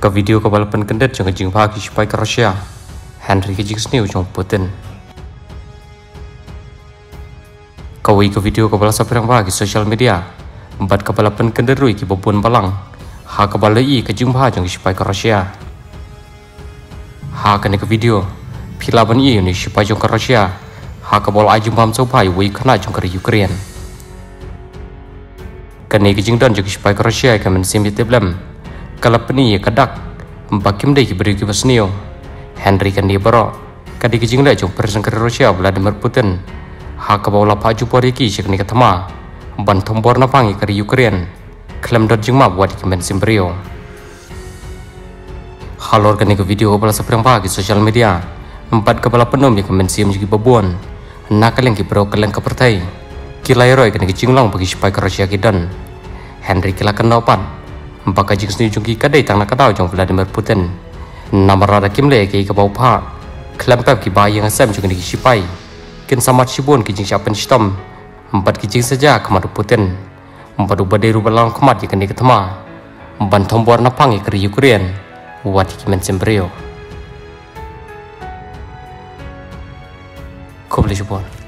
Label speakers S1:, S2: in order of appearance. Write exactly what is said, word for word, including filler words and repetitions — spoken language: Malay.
S1: Ke video kebalapan kendet jangan jing pagi supaya ke Rusia. Henry ke jing sniu jong Putin. Kawi ke video kebala sapirang pagi sosial media. Empat kebalapan kendet rui ki babun balang. Ha kebala i ke jing pagi jong supaya ke Rusia. Ha kene ke video. Pilaban i ni supaya jong ke Rusia. Ha kebala ajung pam sopai wei kena jong ke Ukraine. Kene ke jing dan jong supaya ke Rusia ke men sim problem. Kalau peni kadak bakim dei beri ki basnio Henry kan dia baro kadi kijing la jong presiden Rusia Vladimir Putin ha ka bawla paju pori ki sikni katama ban tombor na pangi kari Ukraine klem dot jing ma buat ki men simbrio halor kan ke video bala saprang pagi sosial media empat kepala penom ki men sim ji babon nakaleng ki bro kaleng ka pertai kilai roi kan ki jinglang bagi supaya ke Rusia ki dan Henry kila kan dapat Mpaka jing seni jungki kadai tang nak tahu jong Vladimir Putin. Nama rada kim le ki kabau pa. Klempep ki bayi yang asam jung ni ki sipai. Kin samat sibun ki jing siapen sitom. Empat ki jing saja kemadu Putin. Empat ubade rubalang kemat ki kini ketema. Empat tombor napang ki keri Ukraine. Wat ki men sembrio. Kau boleh jumpa.